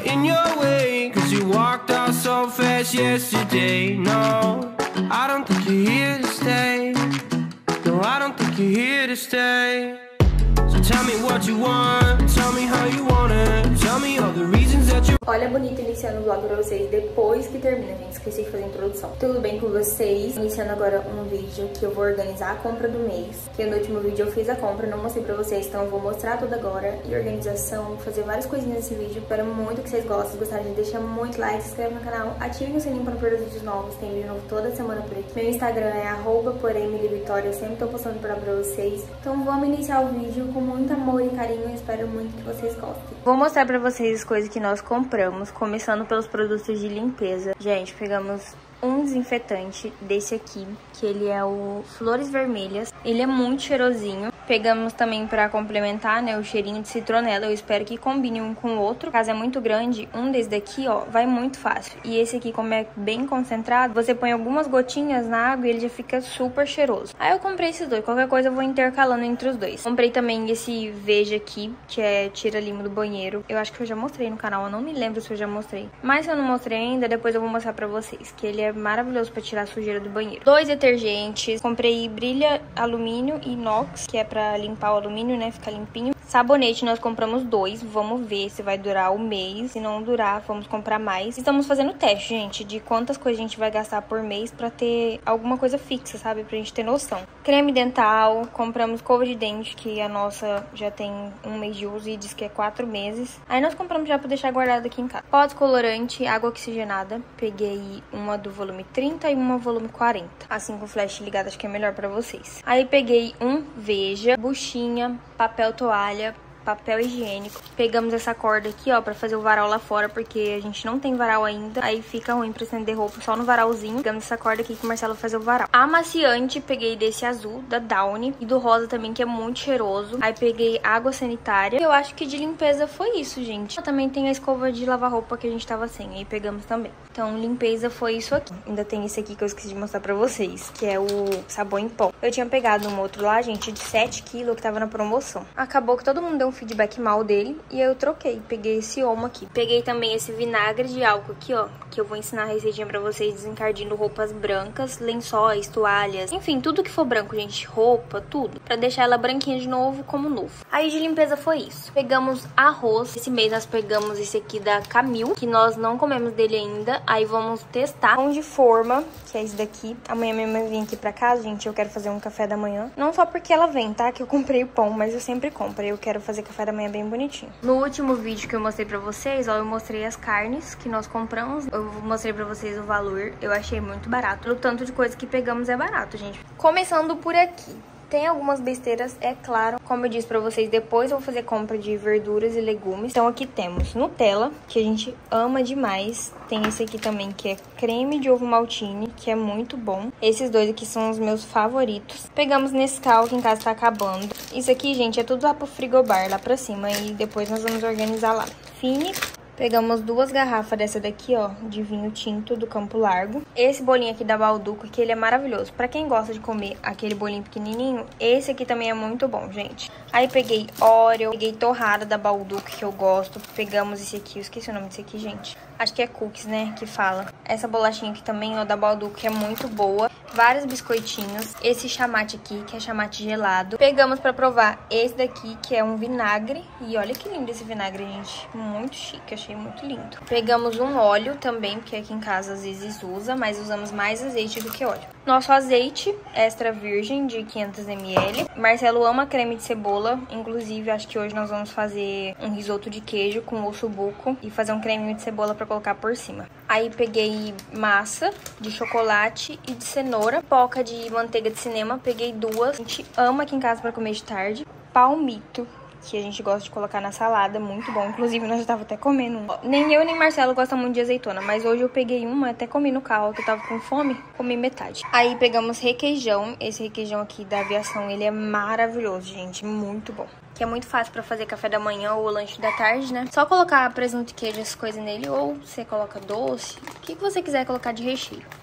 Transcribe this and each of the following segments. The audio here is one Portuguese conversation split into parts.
not in your way, 'cause you walked out so fast yesterday. No, I don't think you're here to stay. No, I don't think you're here to stay. So tell me what you want, tell me how you want it, tell me all the reasons that you... Olha, bonito iniciando o vlog pra vocês depois que termina, gente. Esqueci de fazer a introdução. Tudo bem com vocês? Iniciando agora um vídeo que eu vou organizar a compra do mês. Que no último vídeo eu fiz a compra, não mostrei pra vocês, então eu vou mostrar tudo agora. E organização, fazer várias coisinhas nesse vídeo. Espero muito que vocês gostem. Se gostarem, deixa muito like, se inscreve no canal, ativem o sininho pra não perder vídeos novos. Tem vídeo novo toda semana por aqui. Meu Instagram é @poremilivitória. Eu sempre tô postando pra vocês. Então vamos iniciar o vídeo com muito amor e carinho. Eu espero muito que vocês gostem. Vou mostrar pra vocês as coisas que nós compramos, começando pelos produtos de limpeza. Gente, pegamos um desinfetante desse aqui, que ele é o Flores Vermelhas. Ele é muito cheirosinho. Pegamos também pra complementar, né, o cheirinho de citronela. Eu espero que combine um com o outro. Caso é muito grande, um desse daqui, ó, vai muito fácil. E esse aqui, como é bem concentrado, você põe algumas gotinhas na água e ele já fica super cheiroso. Aí eu comprei esses dois. Qualquer coisa eu vou intercalando entre os dois. Comprei também esse Veja aqui, que é tira-limo do banheiro. Eu acho que eu já mostrei no canal, eu não me lembro se eu já mostrei. Mas se eu não mostrei ainda, depois eu vou mostrar pra vocês, que ele é maravilhoso pra tirar a sujeira do banheiro. Dois detergentes. Comprei brilha alumínio e inox, que é pra limpar o alumínio, né, ficar limpinho. Sabonete, nós compramos dois, vamos ver se vai durar o mês. Se não durar, vamos comprar mais. Estamos fazendo teste, gente, de quantas coisas a gente vai gastar por mês pra ter alguma coisa fixa, sabe? Pra gente ter noção. Creme dental, compramos escova de dente, que a nossa já tem um mês de uso e diz que é 4 meses. Aí nós compramos já pra deixar guardado aqui em casa. Pó descolorante, água oxigenada. Peguei uma do volume 30 e uma volume 40. Assim, com flash ligado, acho que é melhor pra vocês. Aí peguei um Veja, buchinha, papel toalha, papel higiênico. Pegamos essa corda aqui, ó, pra fazer o varal lá fora, porque a gente não tem varal ainda. Aí fica ruim pra estender roupa só no varalzinho. Pegamos essa corda aqui que o Marcelo vai fazer o varal. Amaciante, peguei desse azul, da Downy. E do rosa também, que é muito cheiroso. Aí peguei água sanitária. Eu acho que de limpeza foi isso, gente. Também tem a escova de lavar roupa que a gente tava sem. Aí pegamos também. Então, limpeza foi isso aqui. Ainda tem esse aqui que eu esqueci de mostrar pra vocês, que é o sabão em pó. Eu tinha pegado um outro lá, gente, de 7 kg, que tava na promoção. Acabou que todo mundo deu um feedback mal dele e eu troquei. Peguei esse Omo aqui. Peguei também esse vinagre de álcool aqui, ó, que eu vou ensinar a receitinha pra vocês, desencardindo roupas brancas, lençóis, toalhas, enfim, tudo que for branco, gente, roupa, tudo, pra deixar ela branquinha de novo, como novo. Aí de limpeza foi isso. Pegamos arroz. Esse mês nós pegamos esse aqui da Camil, que nós não comemos dele ainda. Aí vamos testar. Pão de forma, que é esse daqui. Amanhã minha mãe vem aqui pra casa, gente, eu quero fazer um café da manhã. Não só porque ela vem, tá? Que eu comprei o pão, mas eu sempre compro. Eu quero fazer café da manhã bem bonitinho. No último vídeo que eu mostrei pra vocês, ó, eu mostrei as carnes que nós compramos. Eu mostrei pra vocês o valor. Eu achei muito barato. O tanto de coisa que pegamos é barato, gente. Começando por aqui. Tem algumas besteiras, é claro. Como eu disse pra vocês, depois eu vou fazer compra de verduras e legumes. Então aqui temos Nutella, que a gente ama demais. Tem esse aqui também, que é creme de ovo maltine, que é muito bom. Esses dois aqui são os meus favoritos. Pegamos Nescau, que em casa tá acabando. Isso aqui, gente, é tudo lá pro frigobar, lá pra cima. E depois nós vamos organizar lá. Fini. Pegamos 2 garrafas dessa daqui, ó, de vinho tinto do Campo Largo. Esse bolinho aqui da Balduco, que ele é maravilhoso. Pra quem gosta de comer aquele bolinho pequenininho, esse aqui também é muito bom, gente. Aí peguei Oreo, peguei torrada da Balduco, que eu gosto. Pegamos esse aqui, eu esqueci o nome desse aqui, gente. Acho que é cookies, né, que fala. Essa bolachinha aqui também, ó, da Balduco, que é muito boa. Vários biscoitinhos. Esse chamate aqui, que é chamate gelado. Pegamos pra provar esse daqui, que é um vinagre. E olha que lindo esse vinagre, gente. Muito chique, achei muito lindo. Pegamos um óleo também, porque aqui em casa às vezes usa, mas usamos mais azeite do que óleo. Nosso azeite extra virgem de 500 ml. Marcelo ama creme de cebola. Inclusive, acho que hoje nós vamos fazer um risoto de queijo com ossobuco e fazer um creminho de cebola pra colocar por cima. Aí peguei massa de chocolate e de cenoura. Poca de manteiga de cinema, peguei 2. A gente ama aqui em casa pra comer de tarde. Palmito, que a gente gosta de colocar na salada, muito bom. Inclusive, nós já tava até comendo um. Nem eu nem Marcelo gostam muito de azeitona, mas hoje eu peguei uma, até comi no carro, que eu tava com fome, comi metade. Aí pegamos requeijão. Esse requeijão aqui da Aviação, ele é maravilhoso, gente, muito bom. Que é muito fácil pra fazer café da manhã ou lanche da tarde, né? Só colocar presunto e queijo, essas coisas nele, ou você coloca doce, o que você quiser colocar de recheio.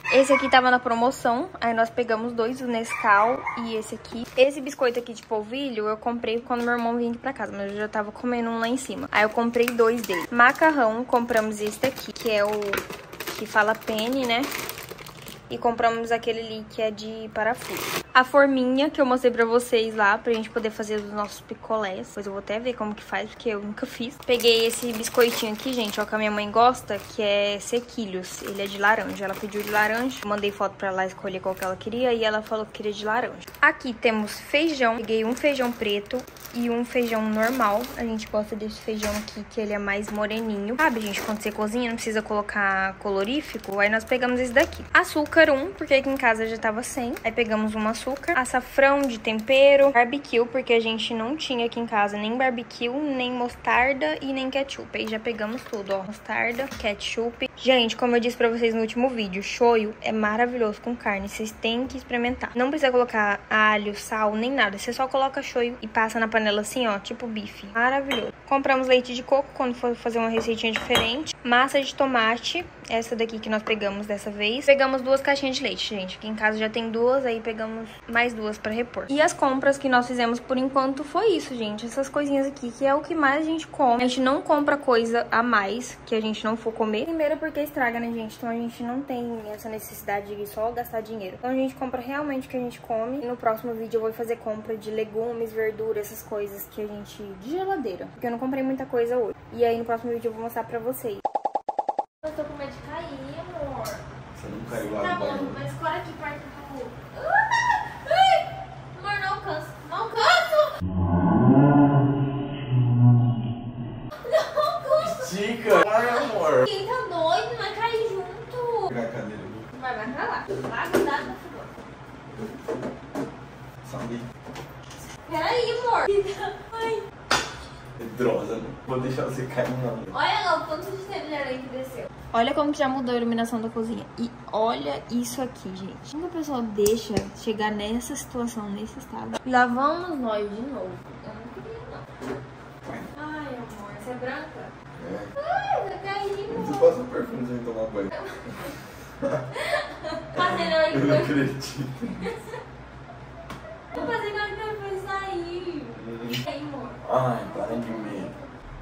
Esse aqui tava na promoção, aí nós pegamos 2, o Nescau e esse aqui. Esse biscoito aqui de polvilho eu comprei quando meu irmão vinha aqui pra casa, mas eu já tava comendo um lá em cima. Aí eu comprei 2 dele. Macarrão, compramos esse daqui, que é o que fala penne, né? E compramos aquele ali que é de parafuso. A forminha que eu mostrei pra vocês lá, pra gente poder fazer os nossos picolés. Depois eu vou até ver como que faz, porque eu nunca fiz. Peguei esse biscoitinho aqui, gente, ó, que a minha mãe gosta, que é sequilhos. Ele é de laranja. Ela pediu de laranja. Eu mandei foto pra ela escolher qual que ela queria e ela falou que queria de laranja. Aqui temos feijão. Peguei um feijão preto e um feijão normal. A gente gosta desse feijão aqui, que ele é mais moreninho. Sabe, gente, quando você cozinha, não precisa colocar colorífico. Aí nós pegamos esse daqui. Açúcar, porque aqui em casa já tava sem. Aí pegamos um açúcar, açafrão de tempero, barbecue, porque a gente não tinha aqui em casa nem barbecue, nem mostarda e nem ketchup. Aí já pegamos tudo, ó, mostarda, ketchup. Gente, como eu disse pra vocês no último vídeo, shoyu é maravilhoso com carne, vocês têm que experimentar. Não precisa colocar alho, sal, nem nada, você só coloca shoyu e passa na panela assim, ó, tipo bife. Maravilhoso. Compramos leite de coco quando for fazer uma receitinha diferente. Massa de tomate, essa daqui que nós pegamos dessa vez. Pegamos 2 caixinhas de leite, gente. Aqui em casa já tem 2, aí pegamos mais 2 pra repor. E as compras que nós fizemos por enquanto foi isso, gente. Essas coisinhas aqui, que é o que mais a gente come. A gente não compra coisa a mais que a gente não for comer. Primeiro porque estraga, né, gente? Então a gente não tem essa necessidade de só gastar dinheiro. Então a gente compra realmente o que a gente come. E no próximo vídeo eu vou fazer compra de legumes, verduras, essas coisas que a gente... de geladeira. Porque eu não comprei muita coisa hoje. E aí no próximo vídeo eu vou mostrar pra vocês. Eu tô com medo de cair, amor. Você não caiu lá tá no banheiro. Bom, mas escolhe aqui perto do... Amor, não canso. Não canso! Não canso! Estica! Ai, amor! Quem tá doido? Vai cair junto. Pegar a cadeira. Vai pra lá. Vai cuidado, por favor. Sabe? Peraí, amor. Ai. Medrosa, não vou deixar você cair, não. Olha lá o quanto de telha de aranha que desceu. Olha como que já mudou a iluminação da cozinha. E olha isso aqui, gente. Como a pessoa deixa chegar nessa situação, nesse estado? Lá vamos nós de novo. Eu não queria, não. Ai, amor, você é branca? É. Ai, vai cair, amor. Você passa um perfume sem tomar banho. Passei na hora que Eu não eu... acredito. Vou fazer na hora que eu fui sair. Aí, amor. Ai, para de medo.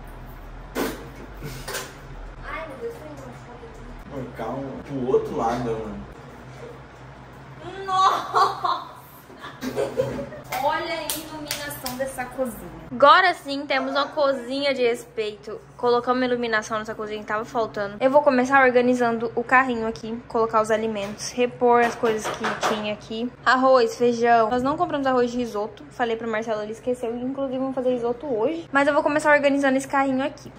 Ai, meu Deus, foi Mano, calma. Pro outro lado, mano. Nossa! Olha a iluminação dessa cozinha. Agora sim, temos uma cozinha de respeito. Colocamos iluminação nessa cozinha que tava faltando. Eu vou começar organizando o carrinho aqui, colocar os alimentos, repor as coisas que tinha aqui. Arroz, feijão. Nós não compramos arroz de risoto. Falei pro Marcelo, ele esqueceu. Inclusive, vamos fazer risoto hoje. Mas eu vou começar organizando esse carrinho aqui.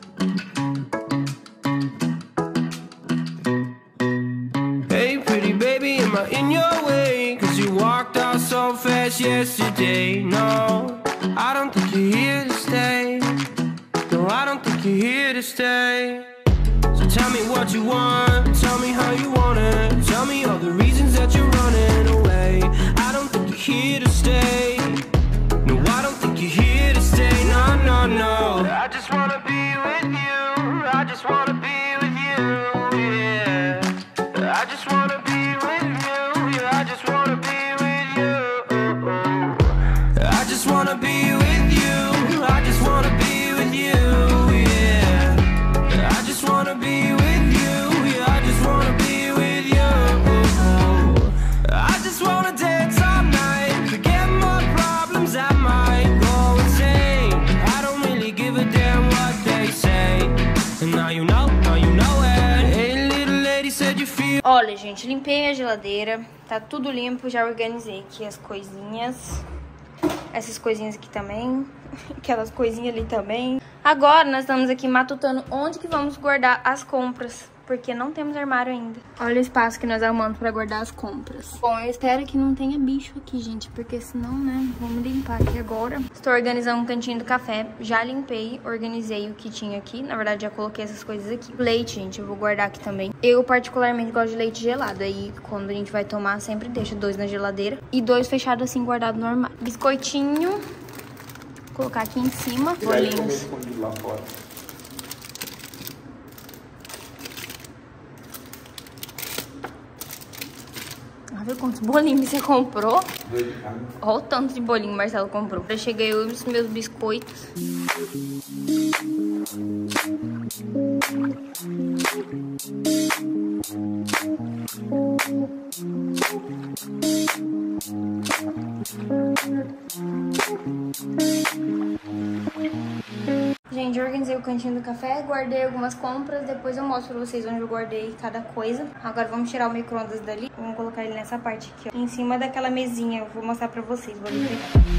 Hey pretty baby, am I in your way? Cause you walked out so fast yesterday. No, I don't think you're here to stay. No, I don't think you're here to stay. So tell me what you want, tell me how you want it. Tell me all the reasons that you're running away. I don't think you're here to stay. No, I don't think you're here to stay. No, no, no. I just wanna be with you. I just wanna be with you, yeah. I just wanna be with you, yeah, I just wanna be with you. I just wanna be with you, I just wanna be with you, yeah. I just wanna be with you, yeah, I just wanna be with you. I just wanna dance all night, forget my problems, I might go insane. I don't really give a damn what they say. And now you know it. Hey little lady said you feel. Olha, gente, limpei a geladeira. Tá tudo limpo, já organizei aqui as coisinhas. Essas coisinhas aqui também. Aquelas coisinhas ali também. Agora nós estamos aqui matutando onde que vamos guardar as compras. Porque não temos armário ainda. Olha o espaço que nós arrumamos pra guardar as compras. Bom, eu espero que não tenha bicho aqui, gente. Porque senão, né, vamos limpar aqui agora. Estou organizando um cantinho do café. Já limpei, organizei o que tinha aqui. Na verdade, já coloquei essas coisas aqui. Leite, gente, eu vou guardar aqui também. Eu particularmente gosto de leite gelado. Aí, quando a gente vai tomar, sempre deixa 2 na geladeira. E 2 fechados assim, guardados no armário. Biscoitinho. Vou colocar aqui em cima. Bolinhos. Lá fora. Olha quantos bolinhos você comprou. 2 de cada. Olha o tanto de bolinho que o Marcelo comprou. Eu cheguei os meus biscoitos. Gente, eu organizei o cantinho do café, guardei algumas compras, depois eu mostro pra vocês onde eu guardei cada coisa. Agora vamos tirar o micro-ondas dali, vamos colocar ele nessa parte aqui, ó, em cima daquela mesinha. Eu vou mostrar pra vocês, vou ali pegar.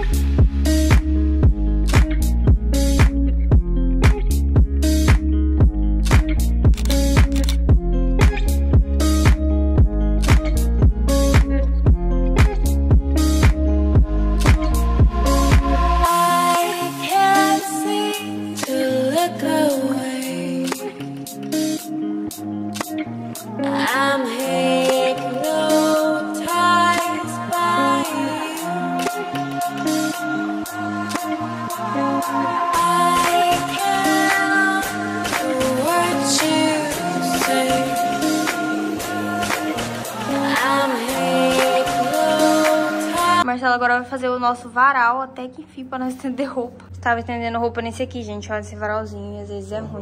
Marcelo agora vai fazer o nosso varal até que enfim pra nós estender roupa. Tava estendendo roupa nesse aqui, gente, olha esse varalzinho, às vezes é ruim.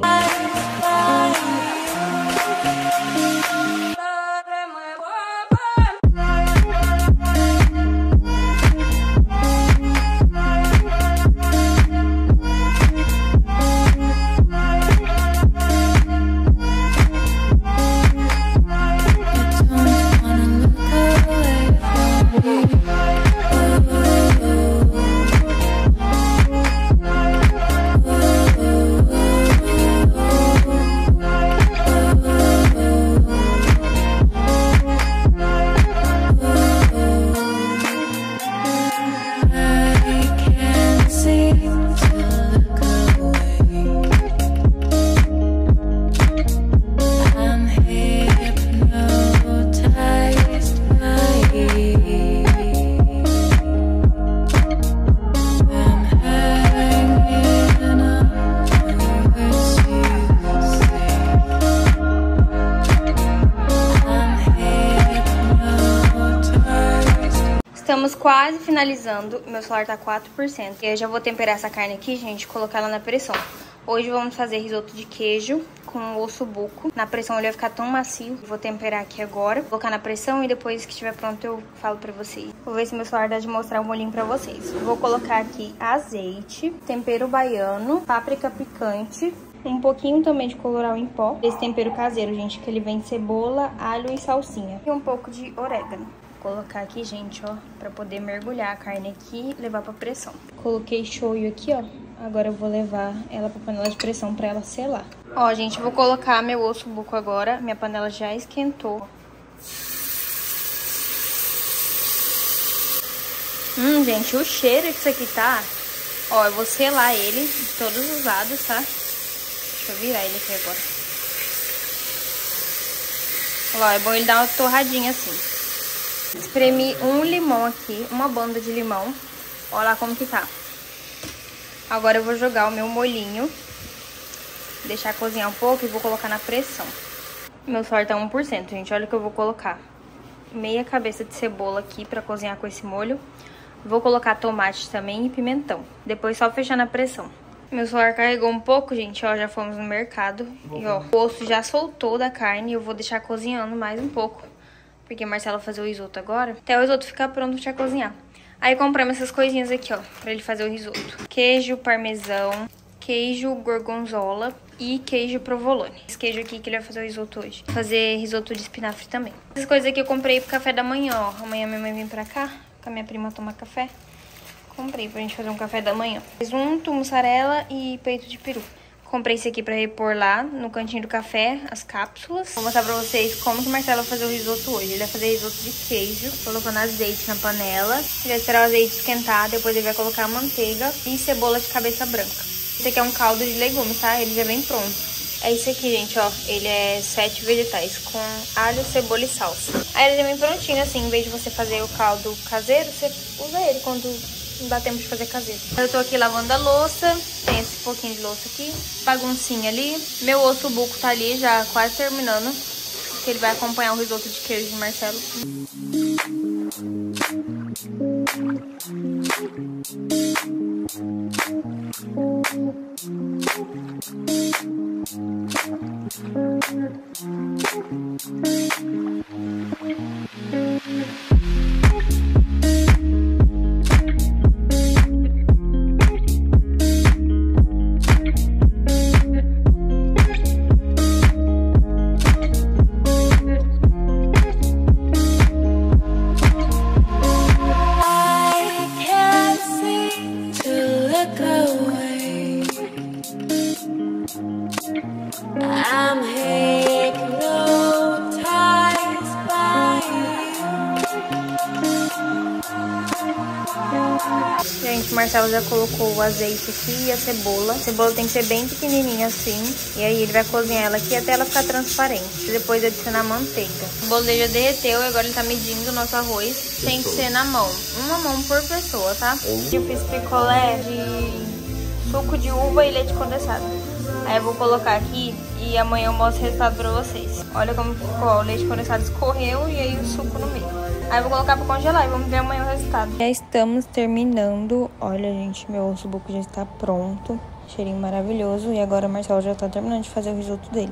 Estamos quase finalizando, meu celular tá 4%. E eu já vou temperar essa carne aqui, gente, colocar ela na pressão. Hoje vamos fazer risoto de queijo com osso buco. Na pressão ele vai ficar tão macio. Vou temperar aqui agora, vou colocar na pressão e depois que estiver pronto eu falo pra vocês. Vou ver se meu celular dá de mostrar o molhinho pra vocês. Vou colocar aqui azeite, tempero baiano, páprica picante, um pouquinho também de colorau em pó. Esse tempero caseiro, gente, que ele vem cebola, alho e salsinha. E um pouco de orégano. Vou colocar aqui, gente, ó, pra poder mergulhar a carne aqui e levar pra pressão. Coloquei shoyu aqui, ó. Agora eu vou levar ela pra panela de pressão pra ela selar. Ó, gente, vou colocar meu osso buco agora. Minha panela já esquentou. Gente, o cheiro que isso aqui tá... Ó, eu vou selar ele de todos os lados, tá? Deixa eu virar ele aqui agora. Ó, é bom ele dar uma torradinha assim. Espremi um limão aqui, uma banda de limão. Olha lá como que tá. Agora eu vou jogar o meu molhinho, deixar cozinhar um pouco e vou colocar na pressão. Meu celular tá 1%, gente. Olha o que eu vou colocar. Meia cabeça de cebola aqui pra cozinhar com esse molho. Vou colocar tomate também e pimentão. Depois só fechar na pressão. Meu celular carregou um pouco, gente. Ó, já fomos no mercado. E ó, o osso já soltou da carne. Eu vou deixar cozinhando mais um pouco. Porque o Marcelo vai fazer o risoto agora. Até o risoto ficar pronto, deixar cozinhar. Aí compramos essas coisinhas aqui, ó, pra ele fazer o risoto. Queijo parmesão, queijo gorgonzola e queijo provolone. Esse queijo aqui que ele vai fazer o risoto hoje. Vou fazer risoto de espinafre também. Essas coisas aqui eu comprei pro café da manhã, ó. Amanhã minha mãe vem pra cá, com a minha prima tomar café. Comprei pra gente fazer um café da manhã. Presunto, mussarela e peito de peru. Comprei esse aqui pra repor lá no cantinho do café, as cápsulas. Vou mostrar pra vocês como que o Marcelo vai fazer o risoto hoje. Ele vai fazer risoto de queijo, colocando azeite na panela. Ele vai esperar o azeite esquentar, depois ele vai colocar manteiga e cebola de cabeça branca. Esse aqui é um caldo de legumes, tá? Ele já vem pronto. É esse aqui, gente, ó. Ele é 7 vegetais, com alho, cebola e salsa. Aí ele já vem prontinho, assim. Em vez de você fazer o caldo caseiro, você usa ele quando não dá tempo de fazer caseiro. Eu tô aqui lavando a louça. Tem esse pouquinho de louça aqui. Baguncinha ali. Meu osso buco tá ali, já quase terminando. que ele vai acompanhar o risoto de queijo de Marcelo. Gente, o Marcelo já colocou o azeite aqui e a cebola. A cebola tem que ser bem pequenininha assim. E aí ele vai cozinhar ela aqui até ela ficar transparente. Depois adicionar manteiga. O bolo já derreteu e agora ele tá medindo o nosso arroz. Tem que ser na mão. Uma mão por pessoa, tá? Eu fiz picolé de suco de uva e leite condensado. Aí eu vou colocar aqui e amanhã eu mostro o resultado pra vocês. Olha como ficou, o leite condensado escorreu e aí o suco no meio. Aí eu vou colocar pra congelar e vamos ver amanhã o resultado. Já estamos terminando. Olha, gente, meu ossobuco já está pronto. Cheirinho maravilhoso. E agora o Marcelo já tá terminando de fazer o risoto dele.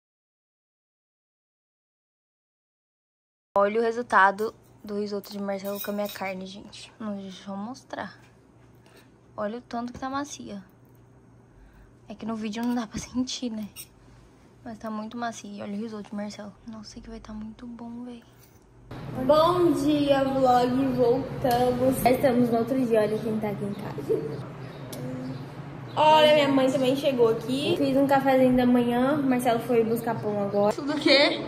Olha o resultado do risoto de Marcelo com a minha carne, gente. Deixa eu mostrar. Olha o tanto que tá macia. É que no vídeo não dá pra sentir, né? Mas tá muito macia. Olha o risoto de Marcelo. Nossa, que vai estar muito bom, velho. Bom dia, vlog. Voltamos. Já estamos no outro dia. Olha quem tá aqui em casa. Olha, minha mãe também chegou aqui. Fiz um cafezinho da manhã. Marcelo foi buscar pão agora. Tudo o quê?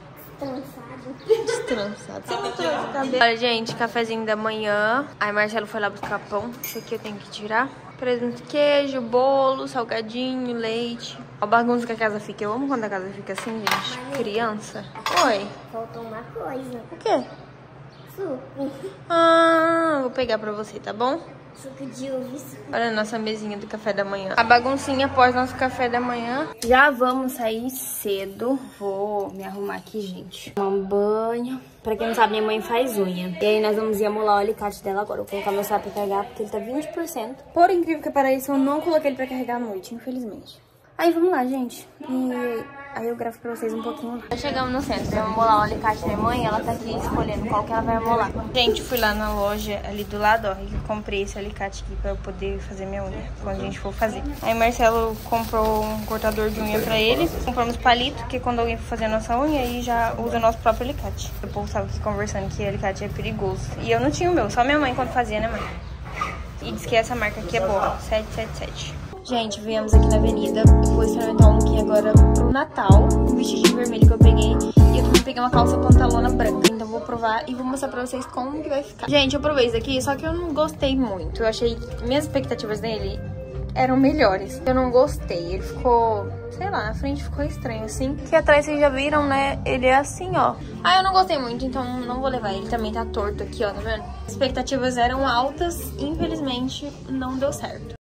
Destrançado. Você não trouxe o cabelo. Olha, gente, cafezinho da manhã. Aí Marcelo foi lá buscar pão. Isso aqui eu tenho que tirar. Presunto, queijo, bolo, salgadinho, leite. Olha a bagunça que a casa fica. Eu amo quando a casa fica assim, gente. Criança. Oi. Faltou uma coisa. O quê? Suco. Vou pegar pra você, tá bom? Suco de uva. Olha a nossa mesinha do café da manhã. A baguncinha após nosso café da manhã. Já vamos sair cedo. Vou me arrumar aqui, gente. Tomar um banho. Pra quem não sabe, minha mãe faz unha. E aí nós vamos ir amolar o alicate dela agora. Vou colocar meu celular pra carregar porque ele tá 20%. Por incrível que pareça, eu não coloquei ele pra carregar à noite, infelizmente. Aí vamos lá, gente. E aí eu gravo pra vocês um pouquinho. Já chegamos no centro. Vamos amolar o alicate da minha mãe. Ela tá aqui escolhendo qual que ela vai amolar. Gente, fui lá na loja ali do lado, ó. E comprei esse alicate aqui pra eu poder fazer minha unha quando a gente for fazer. Aí Marcelo comprou um cortador de unha pra ele. Compramos palito, porque quando alguém for fazer a nossa unha, aí já usa o nosso próprio alicate. O povo tava aqui conversando que alicate é perigoso. E eu não tinha o meu, só minha mãe quando fazia, né, mãe? E diz que essa marca aqui é boa, 777. Gente, viemos aqui na avenida. Eu vou experimentar um aqui agora pro Natal. Um vestidinho vermelho que eu peguei. E eu também peguei uma calça pantalona branca. Então eu vou provar e vou mostrar pra vocês como que vai ficar. Gente, eu provei isso aqui, só que eu não gostei muito. Eu achei que minhas expectativas dele eram melhores. Eu não gostei. Ele ficou, sei lá, na frente ficou estranho assim. Aqui atrás vocês já viram, né? Ele é assim, ó. Eu não gostei muito, então não vou levar. Ele também tá torto aqui, ó, tá vendo? As expectativas eram altas. Infelizmente, não deu certo.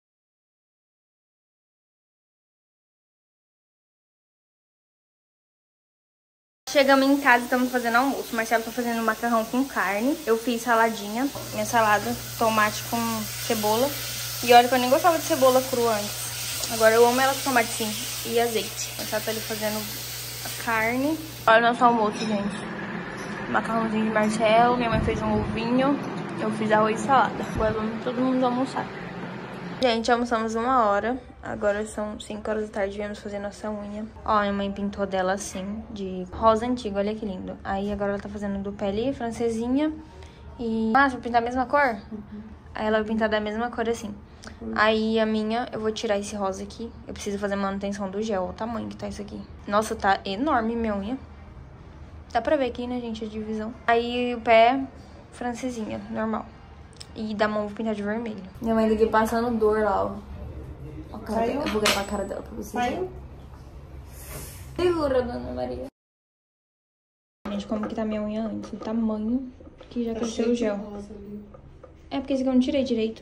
Chegamos em casa e estamos fazendo almoço. O Marcelo tá fazendo macarrão com carne. Eu fiz saladinha, minha salada, tomate com cebola. E olha que eu nem gostava de cebola crua antes. Agora eu amo ela com tomate sim e azeite. O Marcelo tá ali fazendo a carne. Olha o nosso almoço, gente. Macarrãozinho de Marcelo, minha mãe fez um ovinho. Eu fiz arroz e salada. Agora vamos todo mundo almoçar. Gente, almoçamos 1h. Agora são 5 horas da tarde, viemos fazer nossa unha. Ó, minha mãe pintou dela assim, de rosa antigo, olha que lindo. Aí agora ela tá fazendo do pele francesinha. E... você vai pintar a mesma cor? Aí ela vai pintar da mesma cor assim. Aí a minha, eu vou tirar esse rosa aqui. Eu preciso fazer manutenção do gel, olha o tamanho que tá isso aqui. Nossa, tá enorme minha unha. Dá pra ver aqui, né, gente, a divisão. Aí o pé, francesinha, normal. E da mão vou pintar de vermelho. Minha mãe tá aqui passando dor lá, ó. Eu vou gravar a cara dela pra vocês. Saiu? Segura, dona Maria. Gente, como que tá minha unha antes? O tamanho que já cresceu o gel. É porque esse aqui eu não tirei direito.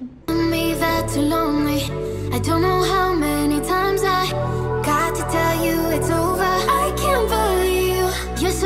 You're so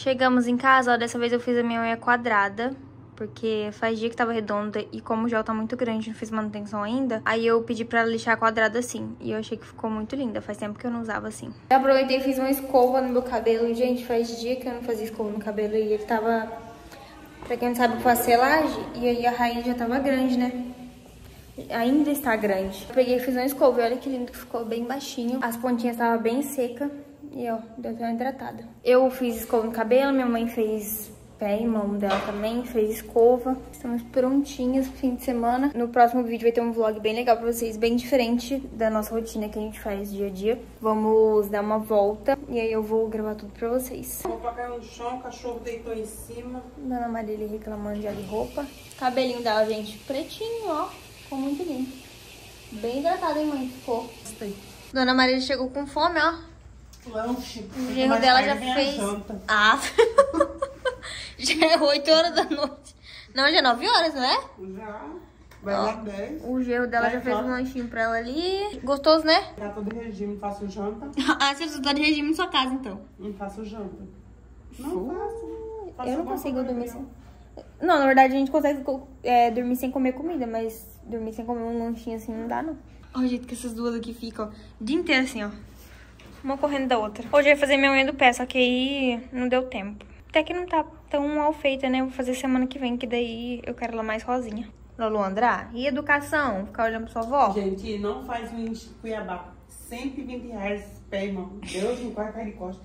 Chegamos em casa, ó, dessa vez eu fiz a minha unha quadrada, porque faz dia que tava redonda e como o gel tá muito grande, não fiz manutenção ainda, aí eu pedi pra ela lixar quadrada assim, e eu achei que ficou muito linda, faz tempo que eu não usava assim. Eu aproveitei e fiz uma escova no meu cabelo, gente, faz dia que eu não fazia escova no cabelo e ele tava, pra quem não sabe, eu faço selagem, e aí a raiz já tava grande, né? Ainda está grande. Eu peguei e fiz uma escova, e olha que lindo que ficou, bem baixinho, as pontinhas estavam bem secas. E ó, deu até uma hidratada. Eu fiz escova no cabelo, minha mãe fez pé e mão dela também, fez escova. Estamos prontinhos pro fim de semana. No próximo vídeo vai ter um vlog bem legal pra vocês, bem diferente da nossa rotina que a gente faz dia a dia. Vamos dar uma volta e aí eu vou gravar tudo pra vocês. Vou colocar no chão, o cachorro deitou em cima. Dona Marília reclamando de roupa. Cabelinho dela, gente, pretinho, ó. Ficou muito lindo. Bem hidratado, hein, mãe? Ficou. Gostei. Dona Marília chegou com fome, ó. Lanche. O genro dela já fez... Ah, já é 8 horas da noite. Não, já é 9 horas, não é? Já. Vai lá 10. O genro dela já fez um lanchinho pra ela ali. Gostoso, né? Já tô de regime, faço janta. Ah, você tá de regime na sua casa, então. Não faço janta. Não faço. Eu não consigo dormir sem... Não, na verdade a gente consegue dormir sem comer comida, mas dormir sem comer um lanchinho assim não dá, não. Olha o jeito que essas duas aqui ficam, ó. O dia inteiro assim, ó. Uma correndo da outra. Hoje eu ia fazer minha unha do pé, só que aí não deu tempo. Até que não tá tão mal feita, né? Eu vou fazer semana que vem, que daí eu quero ela mais rosinha. Luandra, e educação? Ficar olhando pra sua avó? Gente, não faz unha de Cuiabá. R$120 pé, irmão. Deus me quarta de costa.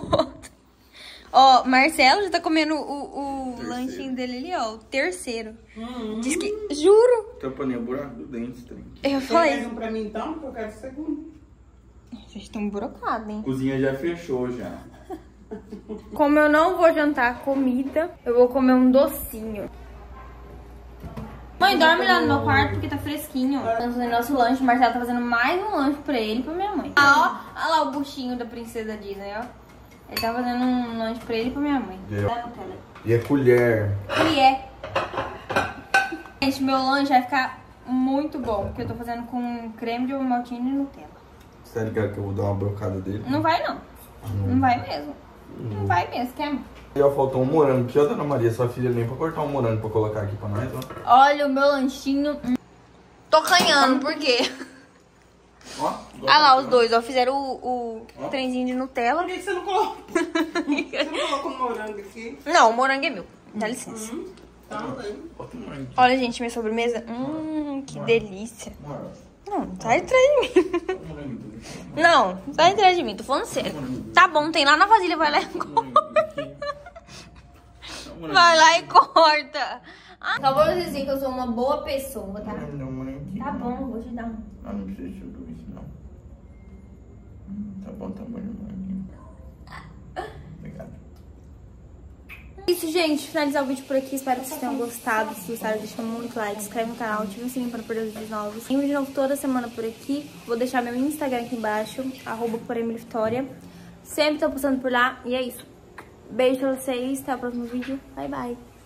Ó, Marcelo já tá comendo o lanchinho dele ali, ó. O terceiro. Diz que... Juro. Tampando o buraco do dente, tem. Eu Tem falei... mais um pra mim, então? Que eu quero o segundo. Vocês estão burocrados, hein? A cozinha já fechou, já. Como eu não vou jantar comida, eu vou comer um docinho. Mãe, dorme lá no meu quarto porque tá fresquinho. Estamos fazendo nosso lanche. O Marcelo tá fazendo mais um lanche pra ele e pra minha mãe. Ah, ó. Olha lá o buchinho da princesa Disney, ó. Ele tá fazendo um lanche pra ele e pra minha mãe. E a colher? Gente, meu lanche vai ficar muito bom. Porque eu tô fazendo com creme de maltina e Nutella. Você tá ligado que eu vou dar uma brocada dele? Não vai, não. Não vai mesmo. Não vai mesmo, quer? E ó, faltou um morango aqui, ó, Dona Maria. Sua filha nem pra cortar um morango pra colocar aqui pra nós, ó. Olha o meu lanchinho. Tô canhando, por quê? Ó. Ah lá, os dois, ó. Fizeram o trenzinho de Nutella. Por que você não colocou? Você não colocou morango aqui? Não, o morango é meu. Dá licença. Tá, né? Bota um morango. Olha, gente, minha sobremesa. Que delícia. Não, sai de trás de mim. Não, sai de trás de mim, tô falando sério. Tá bom, tem lá na vasilha, vai lá e corta. Vai lá e corta. Só vou dizer que eu sou uma boa pessoa, tá? Tá bom, vou te dar um. Ah, não precisa de tudo isso, não. Tá bom, tá bom. Obrigado. Isso, gente, finalizar o vídeo por aqui. Espero que vocês tenham gostado. Se gostaram, deixa muito like, inscreve no canal, ativa o sininho para perder os vídeos novos. Tem vídeo novo toda semana por aqui. Vou deixar meu Instagram aqui embaixo, @poremilivitoria. Sempre tô postando por lá. E é isso. Beijo pra vocês, até o próximo vídeo. Bye, bye.